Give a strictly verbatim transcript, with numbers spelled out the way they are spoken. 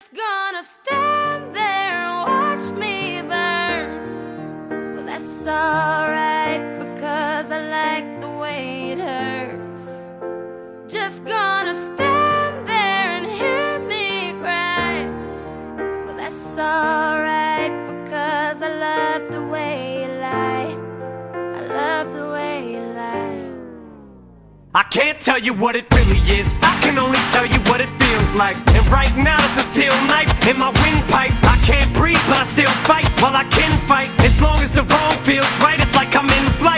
Gonna stand there and watch me burn. Well, that's alright, because I like the way it hurts. Just gonna stand there and hear me cry. Well, that's alright, because I love the way you lie. I love the way you lie. I can't tell you what it really is, I can only tell you what it feels like. And right now it's a steel knife in my windpipe. I can't breathe but I still fight while I can fight. As long as the wrong feels right, it's like I'm in flight.